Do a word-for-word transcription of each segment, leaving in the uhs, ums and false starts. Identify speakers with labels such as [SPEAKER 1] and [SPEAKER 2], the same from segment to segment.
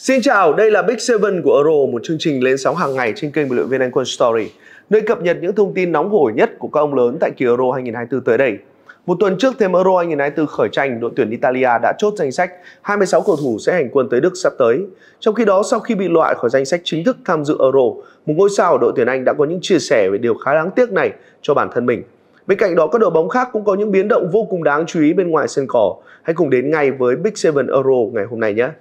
[SPEAKER 1] Xin chào, đây là Big Seven của Euro, một chương trình lên sóng hàng ngày trên kênh bình luận viên Anh Quân Story, nơi cập nhật những thông tin nóng hổi nhất của các ông lớn tại kỳ Euro hai nghìn không trăm hai mươi tư tới đây. Một tuần trước thêm Euro hai nghìn không trăm hai mươi tư khởi tranh, đội tuyển Italia đã chốt danh sách hai mươi sáu cầu thủ sẽ hành quân tới Đức sắp tới. Trong khi đó, sau khi bị loại khỏi danh sách chính thức tham dự Euro, một ngôi sao của đội tuyển Anh đã có những chia sẻ về điều khá đáng tiếc này cho bản thân mình. Bên cạnh đó, các đội bóng khác cũng có những biến động vô cùng đáng chú ý bên ngoài sân cỏ. Hãy cùng đến ngay với Big Seven Euro ngày hôm nay nhé!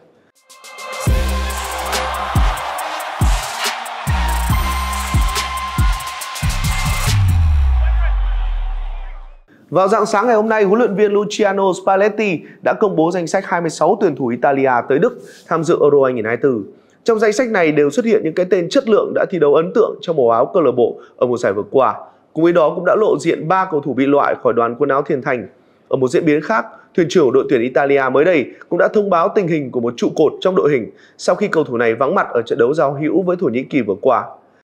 [SPEAKER 1] Vào rạng sáng ngày hôm nay, huấn luyện viên Luciano Spalletti đã công bố danh sách hai mươi sáu tuyển thủ Italia tới Đức tham dự Euro hai nghìn không trăm hai mươi tư. Trong danh sách này đều xuất hiện những cái tên chất lượng đã thi đấu ấn tượng trong màu áo câu lạc bộ ở mùa giải vừa qua. Cùng với đó cũng đã lộ diện ba cầu thủ bị loại khỏi đoàn quân áo thiên thành. Ở một diễn biến khác, thuyền trưởng đội tuyển Italia mới đây cũng đã thông báo tình hình của một trụ cột trong đội hình sau khi cầu thủ này vắng mặt ở trận đấu giao hữu với Thổ Nhĩ Kỳ vừa qua.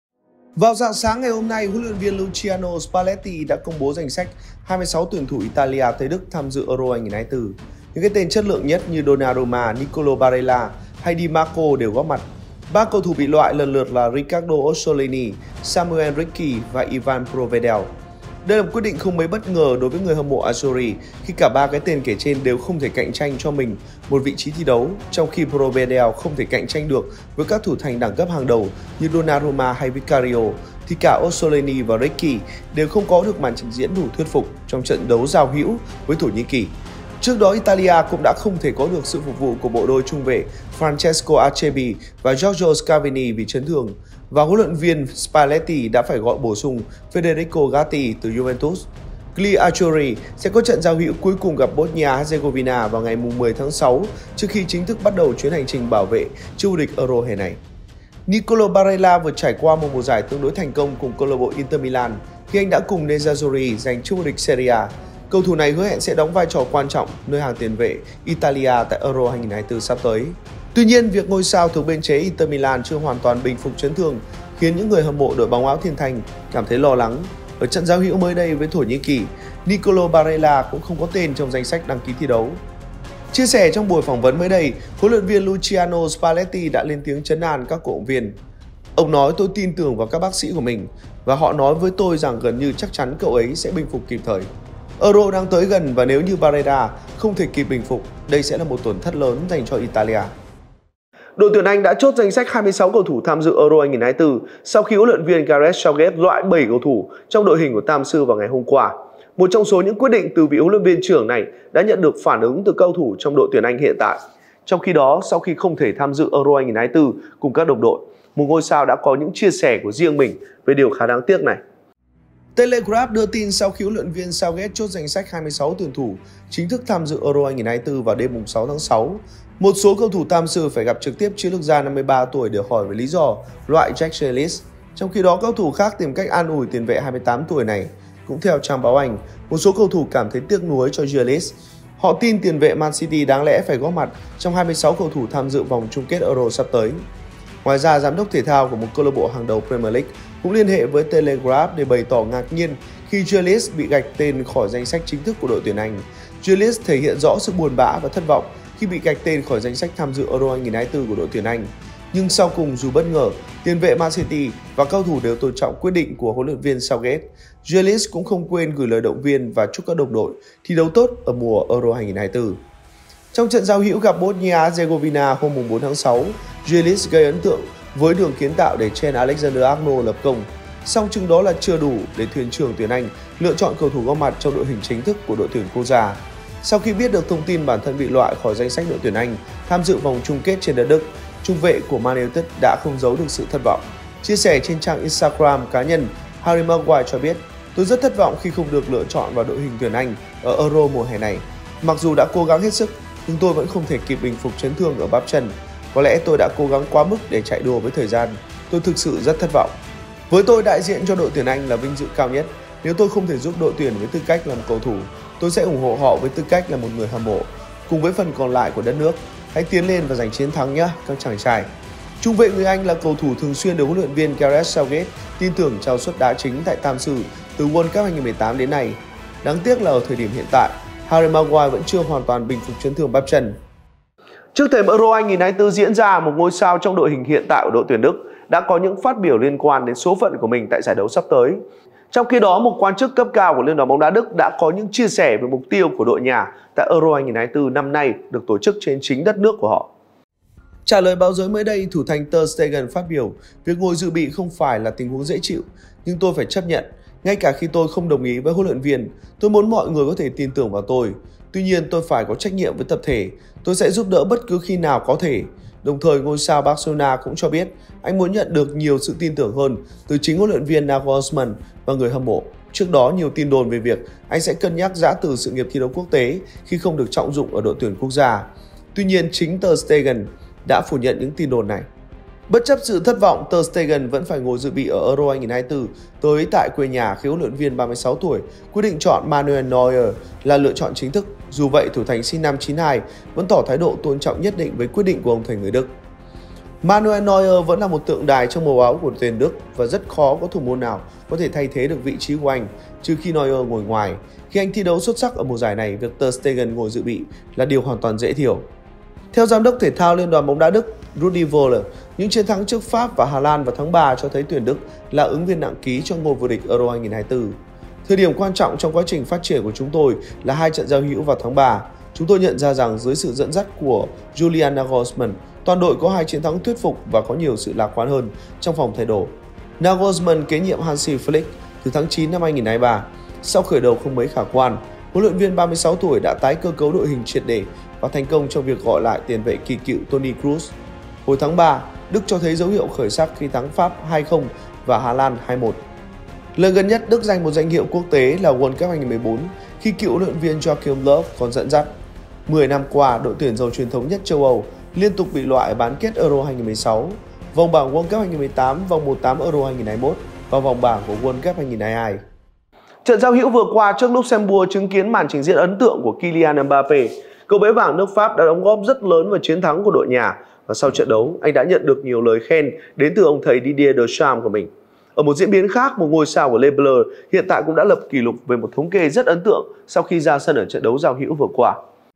[SPEAKER 1] Vào rạng sáng ngày hôm nay, huấn luyện viên Luciano Spalletti đã công bố danh sách hai mươi sáu tuyển thủ Italia tới Đức tham dự Euro hai nghìn không trăm hai mươi tư. Những cái tên chất lượng nhất như Donnarumma, Nicolo Barella hay Di Marco đều góp mặt. Ba cầu thủ bị loại lần lượt là Riccardo Orsolini, Samuel Ricci và Ivan Provedel. Đây là một quyết định không mấy bất ngờ đối với người hâm mộ Azzurri khi cả ba cái tên kể trên đều không thể cạnh tranh cho mình một vị trí thi đấu, trong khi Provedel không thể cạnh tranh được với các thủ thành đẳng cấp hàng đầu như Donnarumma hay Vicario, thì cả Orsolini và Ricci đều không có được màn trình diễn đủ thuyết phục trong trận đấu giao hữu với Thổ Nhĩ Kỳ. Trước đó, Italia cũng đã không thể có được sự phục vụ của bộ đôi trung vệ Francesco Acerbi và Giorgio Scavini vì chấn thương, và huấn luyện viên Spalletti đã phải gọi bổ sung Federico Gatti từ Juventus. Gli Azzurri sẽ có trận giao hữu cuối cùng gặp Bosnia-Herzegovina vào ngày mười tháng sáu trước khi chính thức bắt đầu chuyến hành trình bảo vệ chức vô địch Euro hè này. Nicolo Barella vừa trải qua một mùa giải tương đối thành công cùng câu lạc bộ Inter Milan khi anh đã cùng Nerazzurri giành chức vô địch Serie A. Cầu thủ này hứa hẹn sẽ đóng vai trò quan trọng nơi hàng tiền vệ Italia tại Euro hai nghìn không trăm hai mươi tư sắp tới. Tuy nhiên, việc ngôi sao thuộc bên chế Inter Milan chưa hoàn toàn bình phục chấn thương khiến những người hâm mộ đội bóng áo thiên thành cảm thấy lo lắng. Ở trận giao hữu mới đây với Thổ Nhĩ Kỳ, Nicolo Barella cũng không có tên trong danh sách đăng ký thi đấu. Chia sẻ trong buổi phỏng vấn mới đây, huấn luyện viên Luciano Spalletti đã lên tiếng trấn an các cổ động viên. Ông nói: "Tôi tin tưởng vào các bác sĩ của mình và họ nói với tôi rằng gần như chắc chắn cậu ấy sẽ bình phục kịp thời. Euro đang tới gần và nếu như Barella không thể kịp bình phục, đây sẽ là một tổn thất lớn dành cho Italia." Đội tuyển Anh đã chốt danh sách hai mươi sáu cầu thủ tham dự Euro hai nghìn không trăm hai mươi tư sau khi huấn luyện viên Gareth Southgate loại bảy cầu thủ trong đội hình của Tam Sư vào ngày hôm qua. Một trong số những quyết định từ vị huấn luyện viên trưởng này đã nhận được phản ứng từ cầu thủ trong đội tuyển Anh hiện tại. Trong khi đó, sau khi không thể tham dự Euro hai nghìn không trăm hai mươi tư cùng các đồng đội, một ngôi sao đã có những chia sẻ của riêng mình về điều khá đáng tiếc này. Telegraph đưa tin sau khi huấn luyện viên Southgate chốt danh sách hai mươi sáu tuyển thủ chính thức tham dự Euro hai nghìn không trăm hai mươi tư vào đêm sáu tháng sáu, một số cầu thủ Tam Sư phải gặp trực tiếp chiến lược gia năm mươi ba tuổi để hỏi về lý do loại Jack Grealish. Trong khi đó, cầu thủ khác tìm cách an ủi tiền vệ hai mươi tám tuổi này. Cũng theo trang báo Anh, một số cầu thủ cảm thấy tiếc nuối cho Grealish. Họ tin tiền vệ Man City đáng lẽ phải góp mặt trong hai mươi sáu cầu thủ tham dự vòng chung kết Euro sắp tới. Ngoài ra, giám đốc thể thao của một câu lạc bộ hàng đầu Premier League cũng liên hệ với Telegraph để bày tỏ ngạc nhiên khi Grealish bị gạch tên khỏi danh sách chính thức của đội tuyển Anh. Grealish thể hiện rõ sự buồn bã và thất vọng khi bị gạch tên khỏi danh sách tham dự Euro hai nghìn không trăm hai mươi tư của đội tuyển Anh. Nhưng sau cùng, dù bất ngờ, tiền vệ Man City và cầu thủ đều tôn trọng quyết định của huấn luyện viên Southgate, Grealish cũng không quên gửi lời động viên và chúc các đồng đội thi đấu tốt ở mùa Euro hai nghìn không trăm hai mươi tư. Trong trận giao hữu gặp Bosnia-Herzegovina hôm bốn tháng sáu, Grealish gây ấn tượng với đường kiến tạo để Trent Alexander-Arnold lập công. Song chừng đó là chưa đủ để thuyền trưởng tuyển Anh lựa chọn cầu thủ góp mặt trong đội hình chính thức của đội tuyển quốc gia. Sau khi biết được thông tin bản thân bị loại khỏi danh sách đội tuyển Anh tham dự vòng chung kết trên đất Đức, trung vệ của Man United đã không giấu được sự thất vọng. Chia sẻ trên trang Instagram cá nhân, Harry Maguire cho biết: "Tôi rất thất vọng khi không được lựa chọn vào đội hình tuyển Anh ở Euro mùa hè này. Mặc dù đã cố gắng hết sức, nhưng tôi vẫn không thể kịp bình phục chấn thương ở bắp chân. Có lẽ tôi đã cố gắng quá mức để chạy đua với thời gian. Tôi thực sự rất thất vọng. Với tôi, đại diện cho đội tuyển Anh là vinh dự cao nhất. Nếu tôi không thể giúp đội tuyển với tư cách là một cầu thủ, tôi sẽ ủng hộ họ với tư cách là một người hâm mộ. Cùng với phần còn lại của đất nước, hãy tiến lên và giành chiến thắng nhé, các chàng trai." Trung vệ người Anh là cầu thủ thường xuyên được huấn luyện viên Gareth Southgate tin tưởng trao suất đá chính tại Tam Sư từ World Cup hai nghìn không trăm mười tám đến nay. Đáng tiếc là ở thời điểm hiện tại, Harry Maguire vẫn chưa hoàn toàn bình phục chấn thương bắp chân. Trước thềm Euro hai nghìn không trăm hai mươi tư diễn ra, một ngôi sao trong đội hình hiện tại của đội tuyển Đức đã có những phát biểu liên quan đến số phận của mình tại giải đấu sắp tới. Trong khi đó, một quan chức cấp cao của Liên đoàn bóng đá Đức đã có những chia sẻ về mục tiêu của đội nhà tại Euro hai nghìn không trăm hai mươi tư năm nay được tổ chức trên chính đất nước của họ. Trả lời báo giới mới đây, thủ thành Ter Stegen phát biểu, việc ngồi dự bị không phải là tình huống dễ chịu, nhưng tôi phải chấp nhận. Ngay cả khi tôi không đồng ý với huấn luyện viên, tôi muốn mọi người có thể tin tưởng vào tôi. Tuy nhiên, tôi phải có trách nhiệm với tập thể. Tôi sẽ giúp đỡ bất cứ khi nào có thể. Đồng thời, ngôi sao Barcelona cũng cho biết anh muốn nhận được nhiều sự tin tưởng hơn từ chính huấn luyện viên Nagelsmann và người hâm mộ. Trước đó, nhiều tin đồn về việc anh sẽ cân nhắc giã từ sự nghiệp thi đấu quốc tế khi không được trọng dụng ở đội tuyển quốc gia. Tuy nhiên, chính Ter Stegen đã phủ nhận những tin đồn này. Bất chấp sự thất vọng, Ter Stegen vẫn phải ngồi dự bị ở Euro hai nghìn không trăm hai mươi tư tới tại quê nhà khi huấn luyện viên ba mươi sáu tuổi quyết định chọn Manuel Neuer là lựa chọn chính thức. Dù vậy, thủ thành sinh năm chín hai vẫn tỏ thái độ tôn trọng nhất định với quyết định của ông thầy người Đức. Manuel Neuer vẫn là một tượng đài trong màu áo của đội tuyển Đức và rất khó có thủ môn nào có thể thay thế được vị trí của anh, trừ khi Neuer ngồi ngoài. Khi anh thi đấu xuất sắc ở mùa giải này, việc Ter Stegen ngồi dự bị là điều hoàn toàn dễ hiểu. Theo giám đốc thể thao Liên đoàn bóng đá Đức Rudi Völler, những chiến thắng trước Pháp và Hà Lan vào tháng ba cho thấy tuyển Đức là ứng viên nặng ký cho ngôi vô địch Euro hai nghìn không trăm hai mươi tư. Thời điểm quan trọng trong quá trình phát triển của chúng tôi là hai trận giao hữu vào tháng ba. Chúng tôi nhận ra rằng dưới sự dẫn dắt của Julian Nagelsmann, toàn đội có hai chiến thắng thuyết phục và có nhiều sự lạc quan hơn trong phòng thay đồ. Nagelsmann kế nhiệm Hansi Flick từ tháng chín năm hai nghìn không trăm hai mươi ba. Sau khởi đầu không mấy khả quan, huấn luyện viên ba mươi sáu tuổi đã tái cơ cấu đội hình triệt để và thành công trong việc gọi lại tiền vệ kỳ cựu Toni Kroos. Hồi tháng ba, Đức cho thấy dấu hiệu khởi sắc khi thắng Pháp hai không và Hà Lan hai một. Lần gần nhất Đức giành một danh hiệu quốc tế là World Cup hai nghìn không trăm mười bốn khi cựu huấn luyện viên Joachim Löw còn dẫn dắt. mười năm qua, đội tuyển giàu truyền thống nhất châu Âu liên tục bị loại ở bán kết Euro hai nghìn không trăm mười sáu, vòng bảng World Cup hai nghìn không trăm mười tám, vòng một tám Euro hai nghìn không trăm hai mươi mốt và vòng bảng của World Cup hai nghìn không trăm hai mươi hai. Trận giao hữu vừa qua trước Luxembourg chứng kiến màn trình diễn ấn tượng của Kylian Mbappé. Cậu bé vàng nước Pháp đã đóng góp rất lớn vào chiến thắng của đội nhà và sau trận đấu, anh đã nhận được nhiều lời khen đến từ ông thầy Didier Deschamps của mình. Ở một diễn biến khác, một ngôi sao của Le Bleu hiện tại cũng đã lập kỷ lục về một thống kê rất ấn tượng sau khi ra sân ở trận đấu giao hữu vừa qua.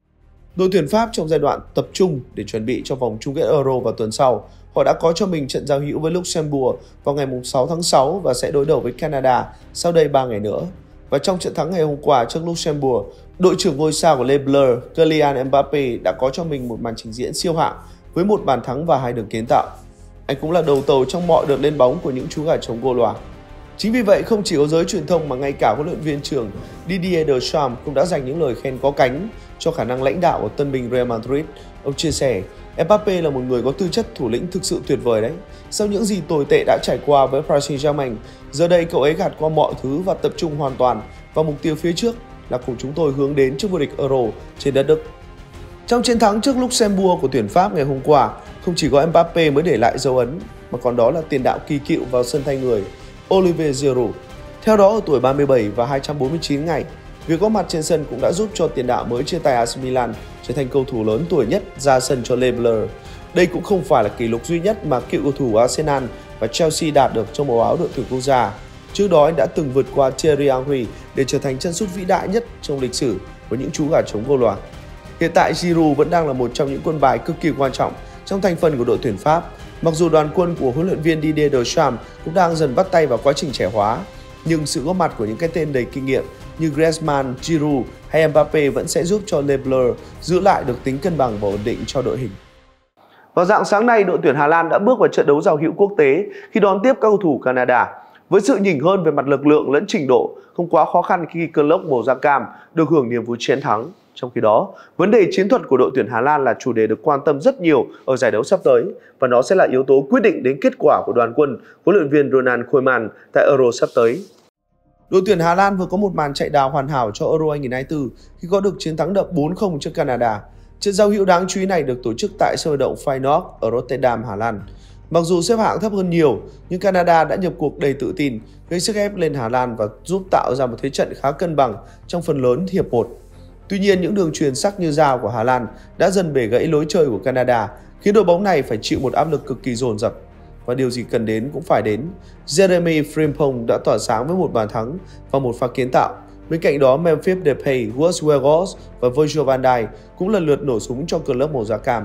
[SPEAKER 1] Đội tuyển Pháp trong giai đoạn tập trung để chuẩn bị cho vòng chung kết Euro vào tuần sau, họ đã có cho mình trận giao hữu với Luxembourg vào ngày sáu tháng sáu và sẽ đối đầu với Canada sau đây ba ngày nữa. Và trong trận thắng ngày hôm qua trước Luxembourg, đội trưởng ngôi sao của Le Bleu, Kylian Mbappé đã có cho mình một màn trình diễn siêu hạng với một bàn thắng và hai đường kiến tạo. Anh cũng là đầu tàu trong mọi đợt lên bóng của những chú gà trống Gaulois. Chính vì vậy, không chỉ có giới truyền thông mà ngay cả huấn luyện viên trưởng Didier Deschamps cũng đã dành những lời khen có cánh cho khả năng lãnh đạo của tân binh Real Madrid. Ông chia sẻ, Mbappé là một người có tư chất thủ lĩnh thực sự tuyệt vời đấy. Sau những gì tồi tệ đã trải qua với Paris Saint-Germain, giờ đây cậu ấy gạt qua mọi thứ và tập trung hoàn toàn vào mục tiêu phía trước là cùng chúng tôi hướng đến chức vô địch Euro trên đất Đức. Trong chiến thắng trước Luxembourg của tuyển Pháp ngày hôm qua, không chỉ có Mbappé mới để lại dấu ấn, mà còn đó là tiền đạo kỳ cựu vào sân thay người, Olivier Giroud. Theo đó, ở tuổi ba mươi bảy và hai trăm bốn mươi chín ngày, việc có mặt trên sân cũng đã giúp cho tiền đạo mới chia tay a xê Milan trở thành cầu thủ lớn tuổi nhất ra sân cho Le Bleu. Đây cũng không phải là kỷ lục duy nhất mà cựu cầu thủ Arsenal và Chelsea đạt được trong màu áo đội tuyển quốc gia. Trước đó, anh đã từng vượt qua Thierry Henry để trở thành chân sút vĩ đại nhất trong lịch sử với những chú gà trống Gaulois. Hiện tại, Giroud vẫn đang là một trong những quân bài cực kỳ quan trọng trong thành phần của đội tuyển Pháp. Mặc dù đoàn quân của huấn luyện viên Didier Deschamps cũng đang dần bắt tay vào quá trình trẻ hóa, nhưng sự góp mặt của những cái tên đầy kinh nghiệm như Griezmann, Giroud hay Mbappé vẫn sẽ giúp cho Le Bleu giữ lại được tính cân bằng và ổn định cho đội hình. Vào rạng sáng nay, đội tuyển Hà Lan đã bước vào trận đấu giao hữu quốc tế khi đón tiếp các cầu thủ Canada. Với sự nhỉnh hơn về mặt lực lượng lẫn trình độ, không quá khó khăn khi cơn lốc màu da cam được hưởng niềm vui chiến thắng. Trong khi đó, vấn đề chiến thuật của đội tuyển Hà Lan là chủ đề được quan tâm rất nhiều ở giải đấu sắp tới và nó sẽ là yếu tố quyết định đến kết quả của đoàn quân huấn luyện viên Ronald Koeman tại Euro sắp tới. Đội tuyển Hà Lan vừa có một màn chạy đà hoàn hảo cho Euro hai nghìn không trăm hai mươi tư khi có được chiến thắng đậm bốn không trước Canada. Trận giao hữu đáng chú ý này được tổ chức tại sân vận động Feyenoord ở Rotterdam, Hà Lan. Mặc dù xếp hạng thấp hơn nhiều, nhưng Canada đã nhập cuộc đầy tự tin, gây sức ép lên Hà Lan và giúp tạo ra một thế trận khá cân bằng trong phần lớn hiệp một. Tuy nhiên, những đường chuyền sắc như dao của Hà Lan đã dần bể gãy lối chơi của Canada, khiến đội bóng này phải chịu một áp lực cực kỳ dồn dập. Và điều gì cần đến cũng phải đến. Jeremy Frimpong đã tỏa sáng với một bàn thắng và một pha kiến tạo. Bên cạnh đó, Memphis Depay, Wout Weghorst và Virgil van Dijk cũng lần lượt nổ súng cho club màu da cam.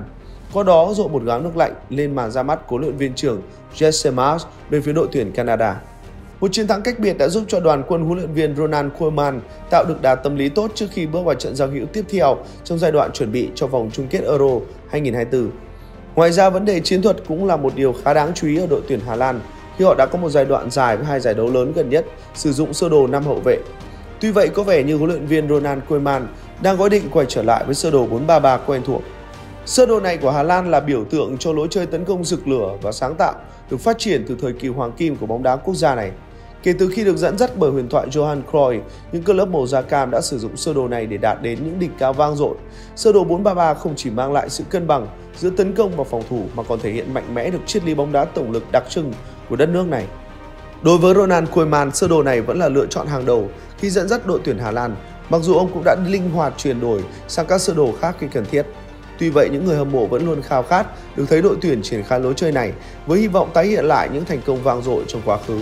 [SPEAKER 1] Qua đó dội một gáo nước lạnh lên màn ra mắt của huấn luyện viên trưởng Jesse Marsh bên phía đội tuyển Canada. Một chiến thắng cách biệt đã giúp cho đoàn quân huấn luyện viên Ronald Koeman tạo được đà tâm lý tốt trước khi bước vào trận giao hữu tiếp theo trong giai đoạn chuẩn bị cho vòng chung kết Euro hai không hai tư. Ngoài ra, vấn đề chiến thuật cũng là một điều khá đáng chú ý ở đội tuyển Hà Lan khi họ đã có một giai đoạn dài với hai giải đấu lớn gần nhất sử dụng sơ đồ năm hậu vệ. Tuy vậy, có vẻ như huấn luyện viên Ronald Koeman đang có ý định quay trở lại với sơ đồ bốn ba ba quen thuộc. Sơ đồ này của Hà Lan là biểu tượng cho lối chơi tấn công rực lửa và sáng tạo được phát triển từ thời kỳ hoàng kim của bóng đá quốc gia này. Kể từ khi được dẫn dắt bởi huyền thoại Johan Cruyff, những club màu da cam đã sử dụng sơ đồ này để đạt đến những đỉnh cao vang dội. Sơ đồ bốn ba ba không chỉ mang lại sự cân bằng giữa tấn công và phòng thủ mà còn thể hiện mạnh mẽ được triết lý bóng đá tổng lực đặc trưng của đất nước này. Đối với Ronald Koeman, sơ đồ này vẫn là lựa chọn hàng đầu khi dẫn dắt đội tuyển Hà Lan, mặc dù ông cũng đã linh hoạt chuyển đổi sang các sơ đồ khác khi cần thiết. Tuy vậy, những người hâm mộ vẫn luôn khao khát được thấy đội tuyển triển khai lối chơi này với hy vọng tái hiện lại những thành công vang dội trong quá khứ.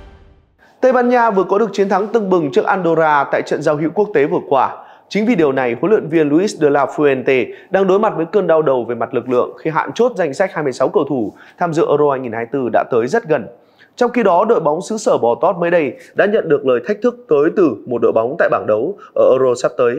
[SPEAKER 1] Tây Ban Nha vừa có được chiến thắng tưng bừng trước Andorra tại trận giao hữu quốc tế vừa qua. Chính vì điều này, huấn luyện viên Luis de la Fuente đang đối mặt với cơn đau đầu về mặt lực lượng khi hạn chốt danh sách hai mươi sáu cầu thủ tham dự Euro hai không hai tư đã tới rất gần. Trong khi đó, đội bóng xứ sở bò tót mới đây đã nhận được lời thách thức tới từ một đội bóng tại bảng đấu ở Euro sắp tới.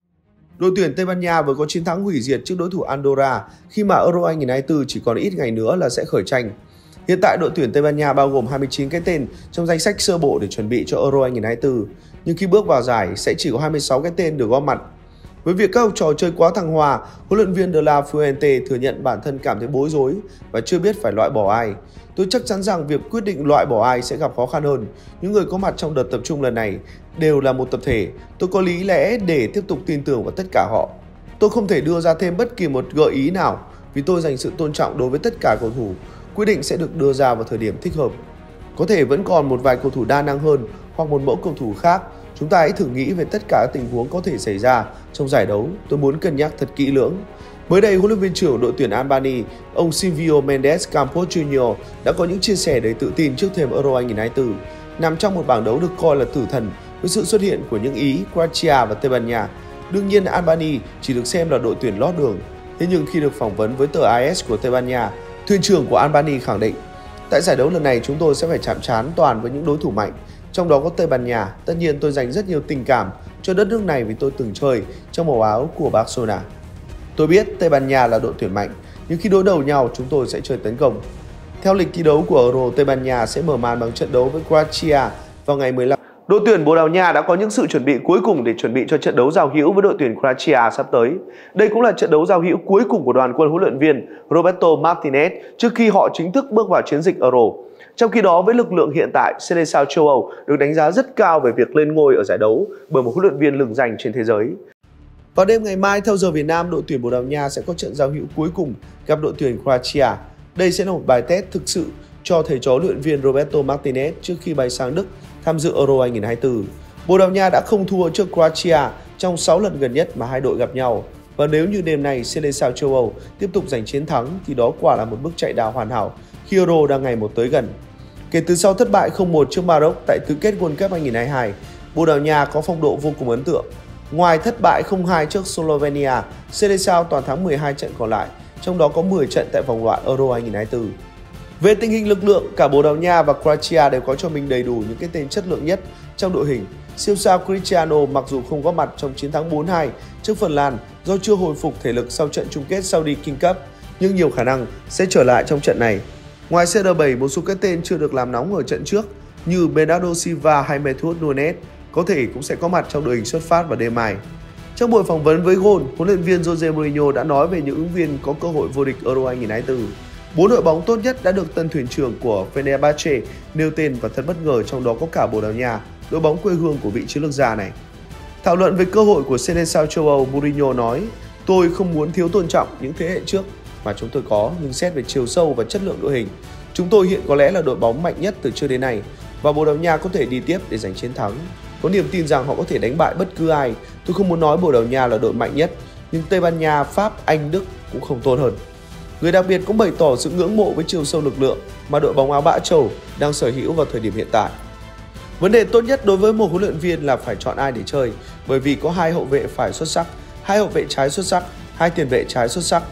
[SPEAKER 1] Đội tuyển Tây Ban Nha vừa có chiến thắng hủy diệt trước đối thủ Andorra khi mà Euro hai không hai tư chỉ còn ít ngày nữa là sẽ khởi tranh. Hiện tại đội tuyển Tây Ban Nha bao gồm hai mươi chín cái tên trong danh sách sơ bộ để chuẩn bị cho Euro hai không hai tư, nhưng khi bước vào giải sẽ chỉ có hai mươi sáu cái tên được góp mặt. Với việc các học trò chơi quá thăng hoa, huấn luyện viên de la Fuente thừa nhận bản thân cảm thấy bối rối và chưa biết phải loại bỏ ai. Tôi chắc chắn rằng việc quyết định loại bỏ ai sẽ gặp khó khăn hơn. Những người có mặt trong đợt tập trung lần này đều là một tập thể. Tôi có lý lẽ để tiếp tục tin tưởng vào tất cả họ. Tôi không thể đưa ra thêm bất kỳ một gợi ý nào vì tôi dành sự tôn trọng đối với tất cả cầu thủ. Quyết định sẽ được đưa ra vào thời điểm thích hợp. Có thể vẫn còn một vài cầu thủ đa năng hơn hoặc một mẫu cầu thủ khác. Chúng ta hãy thử nghĩ về tất cả các tình huống có thể xảy ra trong giải đấu. Tôi muốn cân nhắc thật kỹ lưỡng. Mới đây, huấn luyện viên trưởng đội tuyển Albania, ông Silvio Mendes Campos Junior đã có những chia sẻ đầy tự tin trước thềm Euro hai không hai tư, nằm trong một bảng đấu được coi là tử thần với sự xuất hiện của những Ý, Croatia và Tây Ban Nha. Đương nhiên, Albania chỉ được xem là đội tuyển lót đường. Thế nhưng khi được phỏng vấn với tờ a ét của Tây Ban Nha, thuyền trưởng của Albania khẳng định, tại giải đấu lần này chúng tôi sẽ phải chạm trán toàn với những đối thủ mạnh, trong đó có Tây Ban Nha. Tất nhiên tôi dành rất nhiều tình cảm cho đất nước này vì tôi từng chơi trong màu áo của Barcelona. Tôi biết Tây Ban Nha là đội tuyển mạnh, nhưng khi đối đầu nhau chúng tôi sẽ chơi tấn công. Theo lịch thi đấu của Euro, Tây Ban Nha sẽ mở màn bằng trận đấu với Croatia vào ngày mười lăm. Đội tuyển Bồ Đào Nha đã có những sự chuẩn bị cuối cùng để chuẩn bị cho trận đấu giao hữu với đội tuyển Croatia sắp tới. Đây cũng là trận đấu giao hữu cuối cùng của đoàn quân huấn luyện viên Roberto Martinez trước khi họ chính thức bước vào chiến dịch Euro. Trong khi đó, với lực lượng hiện tại, Seleção châu Âu được đánh giá rất cao về việc lên ngôi ở giải đấu bởi một huấn luyện viên lừng danh trên thế giới. Vào đêm ngày mai theo giờ Việt Nam, đội tuyển Bồ Đào Nha sẽ có trận giao hữu cuối cùng gặp đội tuyển Croatia. Đây sẽ là một bài test thực sự cho thầy trò luyện viên Roberto Martinez trước khi bay sang Đức tham dự Euro hai không hai tư. Bồ Đào Nha đã không thua trước Croatia trong sáu lần gần nhất mà hai đội gặp nhau. Và nếu như đêm nay Seleção châu Âu tiếp tục giành chiến thắng thì đó quả là một bước chạy đà hoàn hảo khi Euro đang ngày một tới gần. Kể từ sau thất bại không một trước Maroc tại tứ kết World Cup hai không hai hai, Bồ Đào Nha có phong độ vô cùng ấn tượng. Ngoài thất bại không hai trước Slovenia, Seleção toàn thắng mười hai trận còn lại, trong đó có mười trận tại vòng loại Euro hai không hai tư. Về tình hình lực lượng, cả Bồ Đào Nha và Croatia đều có cho mình đầy đủ những cái tên chất lượng nhất trong đội hình. Siêu sao Cristiano mặc dù không có mặt trong chiến thắng bốn hai trước Phần Lan do chưa hồi phục thể lực sau trận chung kết Saudi King Cup, nhưng nhiều khả năng sẽ trở lại trong trận này. Ngoài xê rờ bảy, một số cái tên chưa được làm nóng ở trận trước như Bernardo Silva hay Matheus Nunes có thể cũng sẽ có mặt trong đội hình xuất phát vào đêm mai. Trong buổi phỏng vấn với Goal, huấn luyện viên Jose Mourinho đã nói về những ứng viên có cơ hội vô địch Euro hai không hai tư. Bốn đội bóng tốt nhất đã được tân thuyền trưởng của Fenerbahce nêu tên và thật bất ngờ, trong đó có cả Bồ Đào Nha, đội bóng quê hương của vị chiến lược gia này. Thảo luận về cơ hội của Seleção châu Âu, Mourinho nói: "Tôi không muốn thiếu tôn trọng những thế hệ trước mà chúng tôi có, nhưng xét về chiều sâu và chất lượng đội hình, chúng tôi hiện có lẽ là đội bóng mạnh nhất từ trước đến nay và Bồ Đào Nha có thể đi tiếp để giành chiến thắng. Có niềm tin rằng họ có thể đánh bại bất cứ ai. Tôi không muốn nói Bồ Đào Nha là đội mạnh nhất, nhưng Tây Ban Nha, Pháp, Anh, Đức cũng không tốt hơn." Người đặc biệt cũng bày tỏ sự ngưỡng mộ với chiều sâu lực lượng mà đội bóng áo bã trầu đang sở hữu vào thời điểm hiện tại. Vấn đề tốt nhất đối với một huấn luyện viên là phải chọn ai để chơi, bởi vì có hai hậu vệ phải xuất sắc, hai hậu vệ trái xuất sắc, hai tiền vệ trái xuất sắc.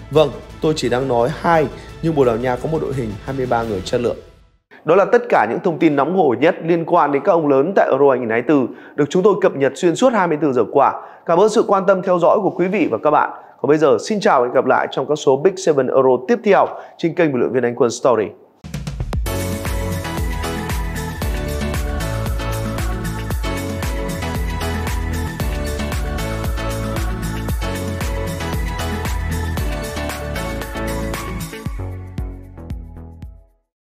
[SPEAKER 1] Vâng, tôi chỉ đang nói hai, nhưng Bồ Đào Nha có một đội hình hai mươi ba người chất lượng. Đó là tất cả những thông tin nóng hổi nhất liên quan đến các ông lớn tại Euro hai không hai tư được chúng tôi cập nhật xuyên suốt hai mươi tư giờ qua. Cảm ơn sự quan tâm theo dõi của quý vị và các bạn. Còn bây giờ, xin chào và hẹn gặp lại trong các số Big bảy Euro tiếp theo trên kênh bình luận viên Anh Quân Story.